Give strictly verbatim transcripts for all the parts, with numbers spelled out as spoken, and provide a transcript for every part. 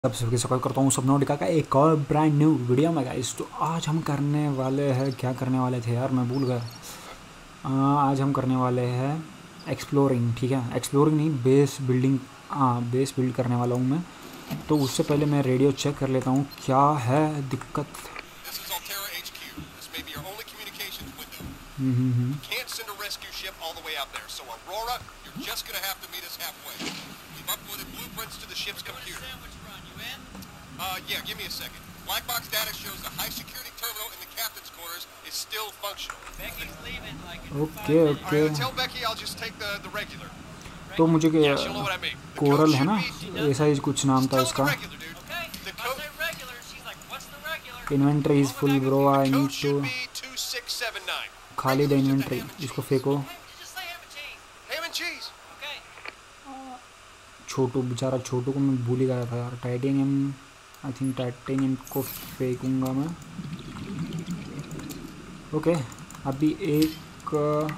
अब सबके स्वागत करता हूँ सबनोटिका का एक और ब्रांड न्यू वीडियो में गाइस। तो आज हम करने वाले हैं, क्या करने वाले थे यार मैं भूल गया। आज हम करने वाले हैं एक्सप्लोरिंग। ठीक है, एक्सप्लोरिंग नहीं, बेस बिल्डिंग। हाँ, बेस बिल्ड करने वाला हूँ मैं। तो उससे पहले मैं रेडियो चेक कर लेता हूँ क्या है दिक्कत। Hmm hmm hmm Uh, yeah, give me a second. Black box data shows the high security terminal in the captain's quarters is still functional. Becky's leaving like in okay five okay. All right, tell Becky I'll just take the the regular. तो मुझे Yeah, she'll know what I mean. The code coral है should ना, be. ऐसा ही कुछ नाम Just था tell her the इसका। regular, dude. Okay, The I'll code say regular. She's like, what's the regular? Inventory is full bro, the I need code two. should be two six seven nine. खाली the Regular's just a inventory, ham and इसको cheese. फेंको। Okay, just say ham and cheese. Ham and cheese. Okay. Chhotu, बेचारा छोटू को मैं भूल ही गया था यार। टाइटेनियम, आई थिंक टाइटेनियम को फेंकूंगा मैं। ओके, अभी एक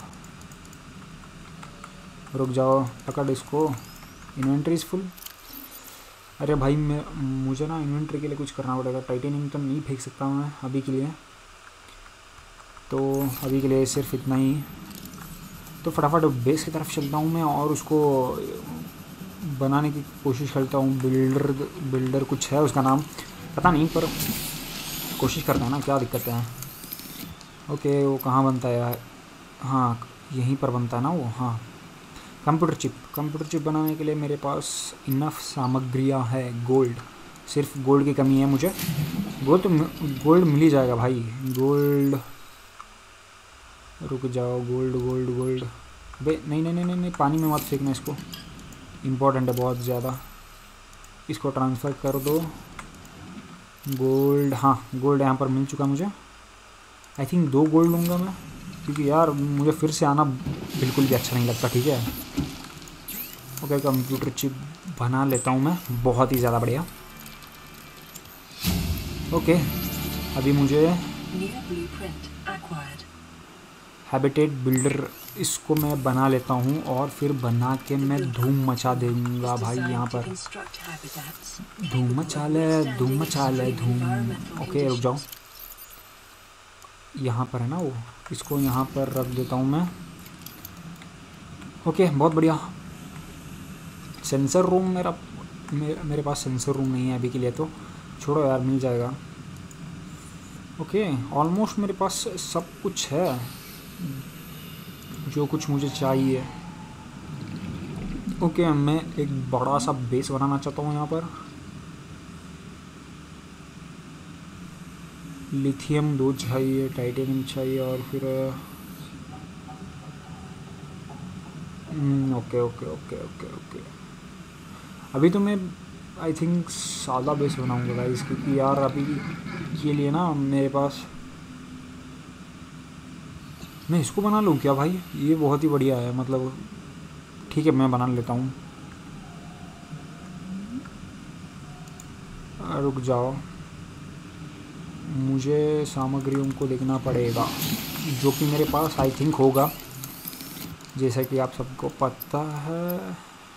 रुक जाओ, पकड़ इसको। Inventory is full. अरे भाई मैं मुझे ना इन्वेंट्री के लिए कुछ करना पड़ेगा। टाइटेनियम तो नहीं फेंक सकता मैं अभी के लिए, तो अभी के लिए सिर्फ इतना ही। तो फटाफट बेस की तरफ चलता हूँ मैं और उसको बनाने की कोशिश करता हूँ। बिल्डर बिल्डर कुछ है उसका नाम, पता नहीं, पर कोशिश करता है ना, क्या दिक्कत है। ओके, वो कहाँ बनता है यार? हाँ, यहीं पर बनता है ना वो। हाँ, कंप्यूटर चिप। कंप्यूटर चिप बनाने के लिए मेरे पास इनफ सामग्रियाँ है। गोल्ड, सिर्फ गोल्ड की कमी है मुझे। गोल्ड तो गोल्ड मिल ही जाएगा भाई। गोल्ड, रुक जाओ, गोल्ड गोल्ड गोल्ड। अबे नहीं नहीं नहीं नहीं, पानी में मत फेंकना इसको, इम्पोर्टेंट है बहुत ज़्यादा। इसको ट्रांसफ़र कर दो। गोल्ड, हाँ गोल्ड यहाँ पर मिल चुका मुझे। आई थिंक दो गोल्ड लूँगा मैं, क्योंकि यार मुझे फिर से आना बिल्कुल भी अच्छा नहीं लगता। ठीक है, ओके, कंप्यूटर चिप बना लेता हूँ मैं, बहुत ही ज़्यादा बढ़िया। ओके, अभी मुझे हैबिटेट बिल्डर, इसको मैं बना लेता हूँ और फिर बना के मैं धूम मचा दूँगा भाई। यहाँ पर धूम मचा ले, धूम मचा ले, धूम। ओके रुक जाओ, यहाँ पर है ना वो, इसको यहाँ पर रख देता हूँ मैं। ओके, बहुत बढ़िया। सेंसर रूम मेरा मे, मेरे पास सेंसर रूम नहीं है अभी के लिए, तो छोड़ो यार, मिल जाएगा। ओके, ऑलमोस्ट मेरे पास सब कुछ है जो कुछ मुझे चाहिए। ओके, मैं एक बड़ा सा बेस बनाना चाहता हूँ यहाँ पर। लिथियम दो चाहिए, टाइटेनियम चाहिए, और फिर okay okay okay okay okay. अभी तो मैं आई थिंक सादा बेस बनाऊंगा गाइस, क्योंकि यार अभी के लिए ना मेरे पास, मैं इसको बना लूँ क्या भाई? ये बहुत ही बढ़िया है, मतलब ठीक है, मैं बना लेता हूँ। रुक जाओ, मुझे सामग्रियों को देखना पड़ेगा, जो कि मेरे पास आई थिंक होगा, जैसा कि आप सबको पता है।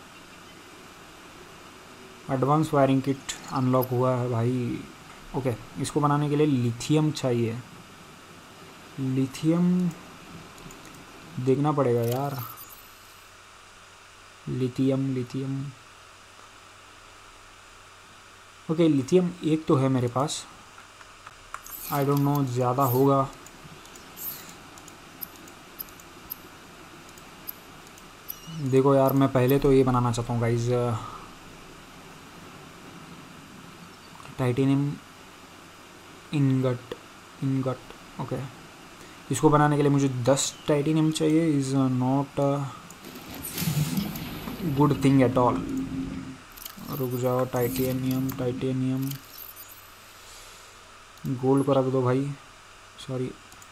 एडवांस वायरिंग किट अनलॉक हुआ है भाई। ओके, इसको बनाने के लिए लिथियम चाहिए। लिथियम देखना पड़ेगा यार, लिथियम लिथियम ओके, लिथियम एक तो है मेरे पास, आई डोंट नो ज़्यादा होगा। देखो यार, मैं पहले तो ये बनाना चाहता हूँ guys, titanium ingot ingot okay, इसको बनाने के लिए मुझे दस टाइटेनियम चाहिए। Is not a good thing at all. रुक जाओ, टाइटेनियम टाइटेनियम गोल्ड को रख दो भाई, सॉरी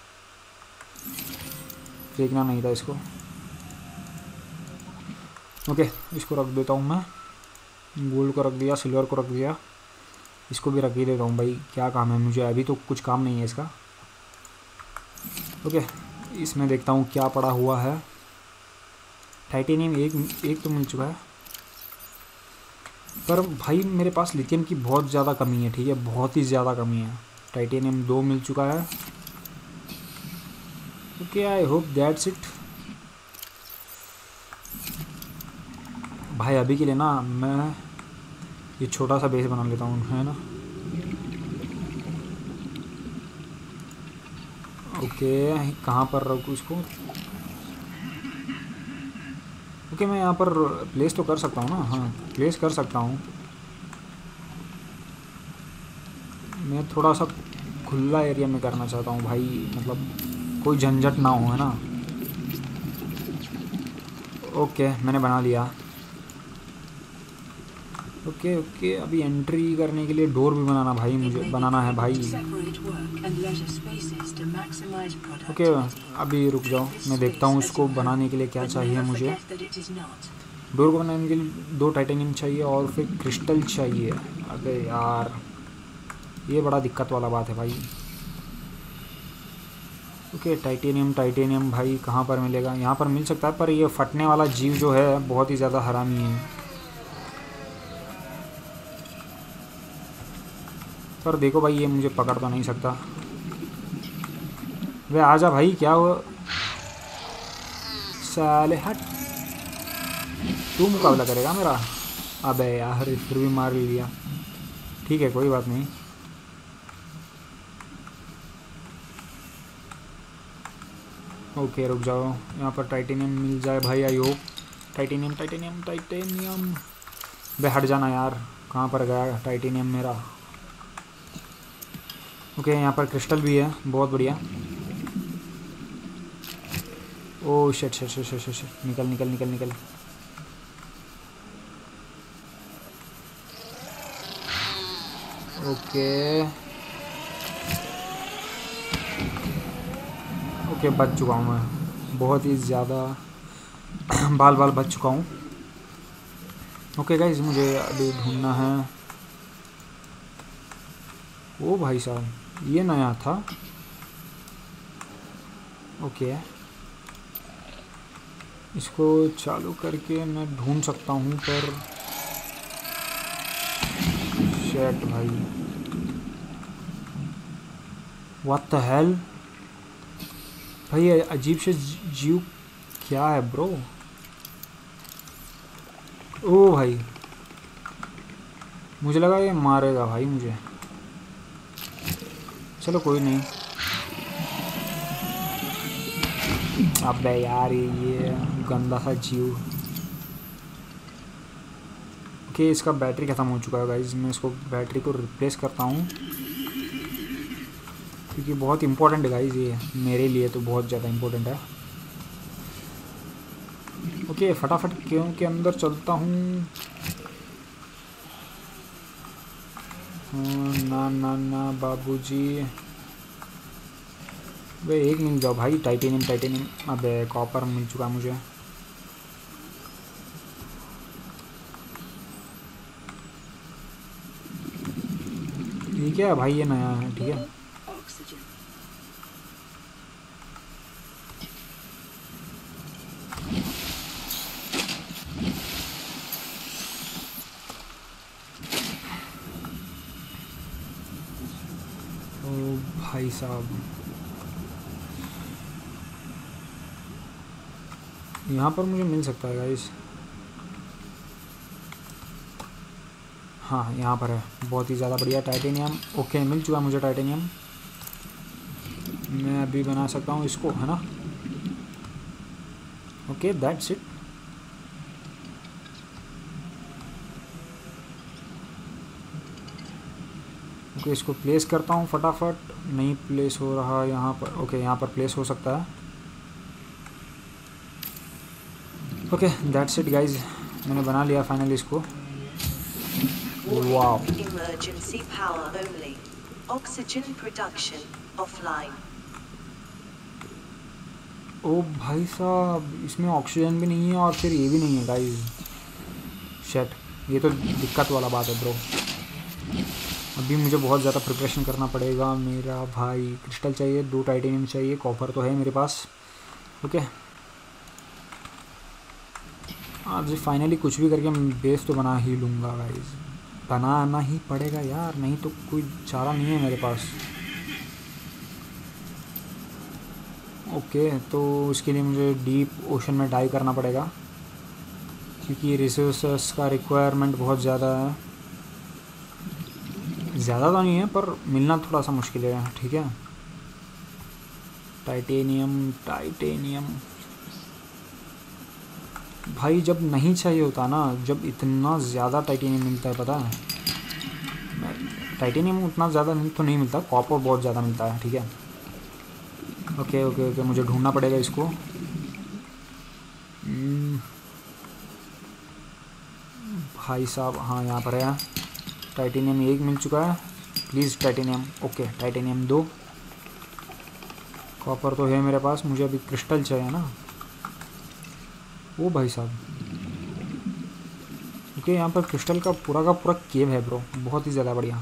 फेंकना नहीं था इसको। ओके, इसको रख देता हूँ मैं, गोल्ड को रख दिया, सिल्वर को रख दिया, इसको भी रख ही देता हूँ भाई। क्या काम है मुझे, अभी तो कुछ काम नहीं है इसका। ओके, इसमें देखता हूँ क्या पड़ा हुआ है। टाइटेनियम एक एक तो मिल चुका है। पर भाई मेरे पास लिथियम की बहुत ज़्यादा कमी है, ठीक है, बहुत ही ज़्यादा कमी है। टाइटेनियम दो मिल चुका है। Okay I hope that's it. भाई अभी के लिए ना मैं ये छोटा सा बेस बना लेता हूँ, है ना। ओके कहाँ पर रखूँ इसको। ओके मैं यहाँ पर प्लेस तो कर सकता हूँ ना, हाँ प्लेस कर सकता हूँ। मैं थोड़ा सा खुला एरिया में करना चाहता हूँ भाई, मतलब कोई झंझट ना हो, है ना। ओके मैंने बना लिया। ओके ओके अभी एंट्री करने के लिए डोर भी बनाना भाई, मुझे बनाना है भाई। ओके अभी रुक जाओ, मैं देखता हूँ इसको बनाने के लिए क्या चाहिए मुझे। डोर को बनाने के लिए दो टाइटेनियम चाहिए और फिर क्रिस्टल चाहिए। अबे यार ये बड़ा दिक्कत वाला बात है भाई। ओके टाइटेनियम टाइटेनियम भाई कहाँ पर मिलेगा, यहाँ पर मिल सकता है, पर ये फटने वाला जीव जो है बहुत ही ज़्यादा हरामी है। पर देखो भाई ये मुझे पकड़ तो नहीं सकता। वे आजा भाई, क्या हुआ साले, हट। तू मुकाबला करेगा मेरा? अबे यार फिर भी मार लिया, ठीक है कोई बात नहीं। ओके रुक जाओ, यहाँ पर टाइटेनियम मिल जाए भाई I hope. Titanium titanium titanium वे हट जाना यार, कहाँ पर गया टाइटेनियम मेरा। ओके यहाँ पर क्रिस्टल भी है, बहुत बढ़िया। Oh shit shit shit shit shit, निकल निकल निकल निकल। ओके ओके बच चुका हूँ मैं, बहुत ही ज़्यादा बाल बाल बच चुका हूँ। ओके गाइस मुझे अभी ढूंढना है। ओ भाई साहब ये नया था। ओके इसको चालू करके मैं ढूंढ सकता हूँ, पर शेट भाई व्हाट द हेल भाई, अजीब से जीव क्या है ब्रो। ओ भाई मुझे लगा ये मारेगा भाई मुझे, चलो कोई नहीं। अबे यार ये गंदा सा जीव। ओके इसका बैटरी ख़त्म हो चुका है गाइस, मैं इसको बैटरी को रिप्लेस करता हूँ क्योंकि बहुत इम्पोर्टेंट है गाइस, ये मेरे लिए तो बहुत ज़्यादा इम्पोर्टेंट है। ओके फटाफट क्यों के अंदर चलता हूँ। ना ना ना बाबूजी, वे एक मिल जाओ भाई। टाइटेनियम टाइटेनियम अबे कॉपर मिल चुका मुझे। ठीक है भाई ये नया है, ठीक है। ओ भाई साहब यहाँ पर मुझे मिल सकता है गाइस, हाँ यहाँ पर है, बहुत ही ज़्यादा बढ़िया टाइटेनियम। ओके मिल चुका मुझे टाइटेनियम, मैं अभी बना सकता हूँ इसको, है ना। Okay that's it. ओके इसको प्लेस करता हूँ फटाफट, नहीं प्लेस हो रहा यहाँ पर। ओके यहाँ पर प्लेस हो सकता है। ओके दैट्स इट गाइज, मैंने बना लिया फाइनली इसको। Wow emergency power only, oxygen production offline. ओ भाई साहब इसमें ऑक्सीजन भी नहीं है और फिर ये भी नहीं है गाइज, शेट ये तो दिक्कत वाला बात है ब्रो। अभी मुझे बहुत ज़्यादा प्रिपरेशन करना पड़ेगा मेरा भाई। क्रिस्टल चाहिए, दो टाइटेनियम चाहिए, कॉपर तो है मेरे पास। ओके आज फाइनली कुछ भी करके मैं बेस तो बना ही लूँगा गाइस, बनाना ही पड़ेगा यार, नहीं तो कोई चारा नहीं है मेरे पास। ओके तो इसके लिए मुझे डीप ओशन में डाइव करना पड़ेगा, क्योंकि रिसोर्सेस का रिक्वायरमेंट बहुत ज़्यादा है। ज़्यादा तो नहीं है पर मिलना थोड़ा सा मुश्किल है, ठीक है। टाइटेनियम टाइटेनियम भाई जब नहीं चाहिए होता ना, जब इतना ज़्यादा टाइटेनियम मिलता है, पता है टाइटेनियम उतना ज़्यादा तो नहीं मिलता, कॉपर बहुत ज़्यादा मिलता है, ठीक है। ओके ओके ओके मुझे ढूंढना पड़ेगा इसको। भाई साहब हाँ यहाँ पर है, टाइटेनियम एक मिल चुका है, प्लीज़ टाइटेनियम। ओके टाइटेनियम दो, कॉपर तो है मेरे पास, मुझे अभी क्रिस्टल चाहिए ना। ओ भाई साहब ओके यहाँ पर क्रिस्टल का पूरा का पूरा केव है ब्रो, बहुत ही ज़्यादा बढ़िया।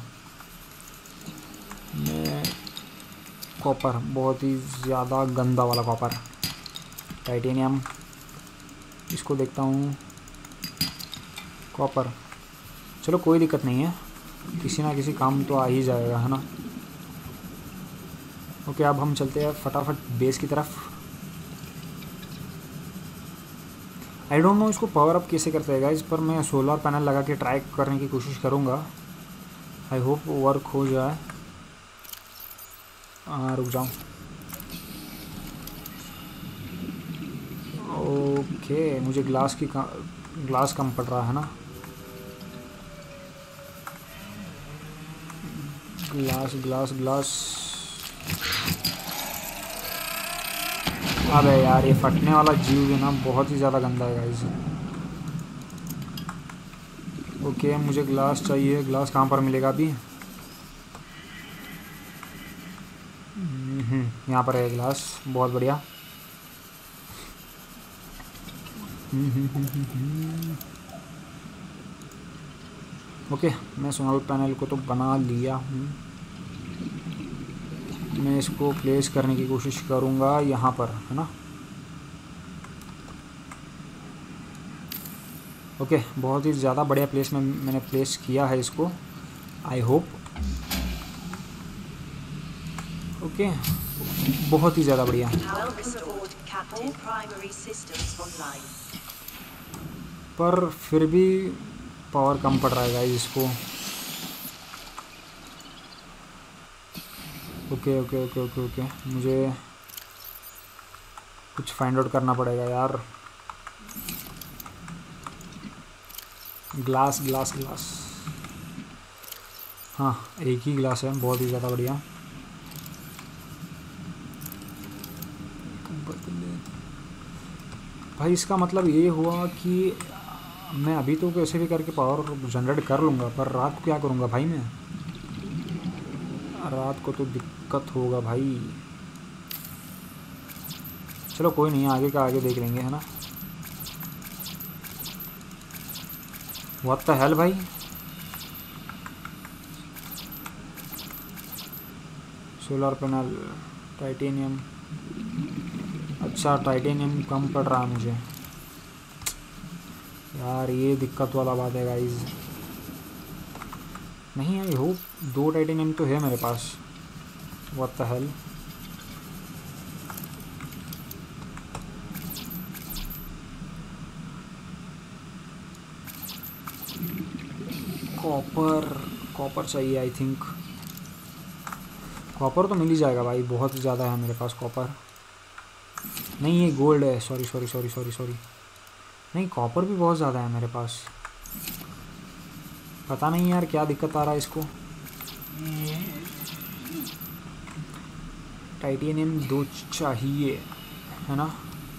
मैं कॉपर बहुत ही ज़्यादा गंदा वाला कॉपर, टाइटेनियम इसको देखता हूँ, कॉपर चलो कोई दिक्कत नहीं है, किसी ना किसी काम तो आ ही जाएगा, है ना। ओके अब हम चलते हैं फटाफट बेस की तरफ। आई डोंट नो इसको पावर अप कैसे करते हैं गाइस, पर मैं सोलर पैनल लगा के ट्राई करने की कोशिश करूँगा, आई होप वर्क हो जाए। हाँ रुक जाऊँ। ओके मुझे ग्लास की ग्लास कम पड़ रहा है ना, ग्लास ग्लास ग्लास। अबे यार ये फटने वाला जीव है ना, बहुत ही ज़्यादा गंदा है गाइस। ओके मुझे ग्लास चाहिए, ग्लास कहाँ पर मिलेगा अभी? यहाँ पर है ग्लास, बहुत बढ़िया। ओके मैं सोलर पैनल को तो बना लिया हूँ, मैं इसको प्लेस करने की कोशिश करूँगा यहाँ पर, है ना। ओके बहुत ही ज़्यादा बढ़िया प्लेस में मैंने प्लेस किया है इसको, आई होप। ओके बहुत ही ज़्यादा बढ़िया। पर फिर भी पावर कम पड़ रहा है गाइस इसको। Okay okay okay okay okay मुझे कुछ फाइंड आउट करना पड़ेगा यार। ग्लास ग्लास ग्लास, हाँ एक ही ग्लास है, बहुत ही ज़्यादा बढ़िया। भाई इसका मतलब ये हुआ कि मैं अभी तो कैसे भी करके पावर जनरेट कर लूँगा, पर रात को क्या करूँगा भाई मैं? रात को तो दिक्कत होगा भाई। चलो कोई नहीं, आगे का आगे देख लेंगे, है ना। व्हाट द हेल भाई, सोलर पैनल टाइटेनियम, अच्छा टाइटेनियम कम पड़ रहा है मुझे यार, ये दिक्कत वाला बात है गाइस। नहीं आई होप दो टाइटेनियम तो है मेरे पास। What the hell, copper copper चाहिए आई थिंक। कॉपर तो मिल ही जाएगा भाई, बहुत ज़्यादा है मेरे पास कॉपर। नहीं ये गोल्ड है, sorry sorry sorry sorry sorry नहीं कॉपर भी बहुत ज़्यादा है मेरे पास। पता नहीं यार क्या दिक्कत आ रहा है इसको। टाइटेनियम दो चाहिए, है ना।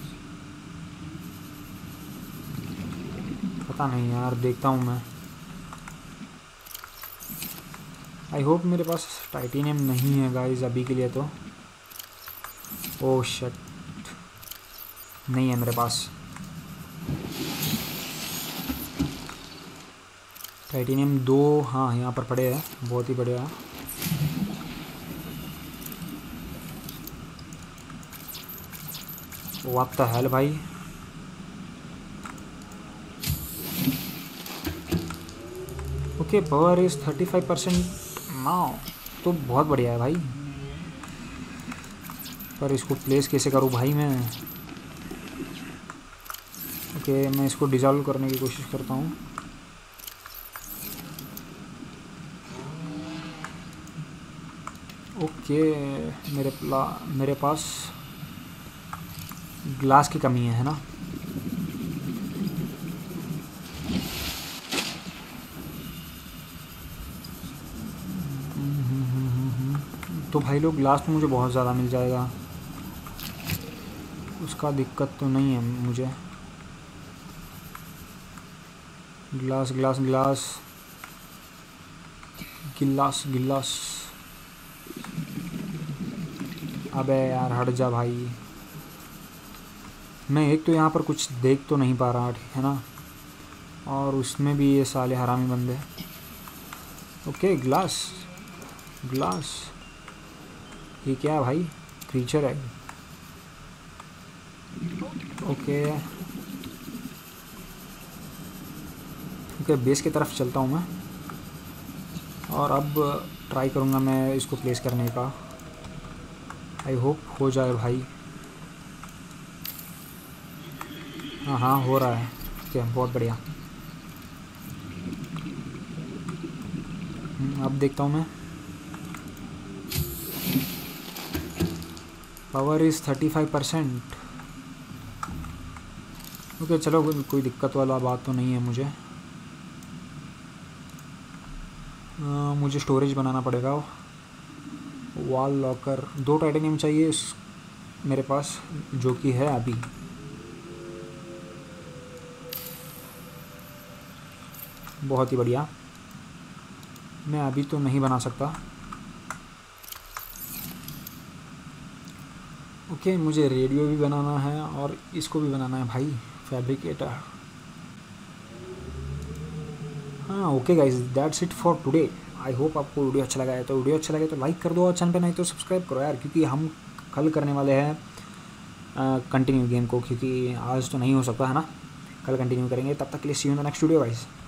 पता नहीं यार, देखता हूँ मैं। आई होप मेरे पास टाइटेनियम नहीं है गाइस अभी के लिए तो। ओह शिट, नहीं है मेरे पास टाइटेनियम दो। हाँ यहाँ पर पड़े हैं, बहुत ही बढ़िया। व्हाट द हेल भाई, okay power is thirty five percent now, तो बहुत बढ़िया है भाई। पर इसको प्लेस कैसे करूँ भाई मैं? ओके मैं इसको डिज़ोल्व करने की कोशिश करता हूँ। ओके मेरे प्ला मेरे पास ग्लास की कमी है है ना? तो भाई लोग ग्लास तो मुझे बहुत ज़्यादा मिल जाएगा, उसका दिक्कत तो नहीं है मुझे। ग्लास ग्लास ग्लास गिलास गिलास। अबे यार हट जा भाई, मैं एक तो यहाँ पर कुछ देख तो नहीं पा रहा है ना, और उसमें भी ये साले हरामी बंदे। ओके ग्लास ग्लास, ये क्या है भाई? क्रीचर है। ओके ओके बेस की तरफ चलता हूँ मैं, और अब ट्राई करूँगा मैं इसको प्लेस करने का। आई होप हो जाए भाई। हाँ हाँ हो रहा है। ओके बहुत बढ़िया। अब देखता हूँ मैं। Power is thirty five percent. Okay चलो कोई दिक्कत वाला बात तो नहीं है मुझे। आ, मुझे स्टोरेज बनाना पड़ेगा। वॉल लॉकर, दो टाइटेनियम चाहिए इस मेरे पास, जो कि है अभी। बहुत ही बढ़िया। मैं अभी तो नहीं बना सकता। ओके मुझे रेडियो भी बनाना है और इसको भी बनाना है भाई, फैब्रिकेटर। हाँ okay guys that's it for today. I hope आपको वीडियो अच्छा लगा है, तो वीडियो अच्छा लगे तो लाइक कर दो, और चैनल पे नहीं तो सब्सक्राइब करो यार, क्योंकि हम कल करने वाले हैं कंटिन्यू गेम को, क्योंकि आज तो नहीं हो सकता है ना, कल कंटिन्यू करेंगे। तब तक के लिए see you in the next video guys.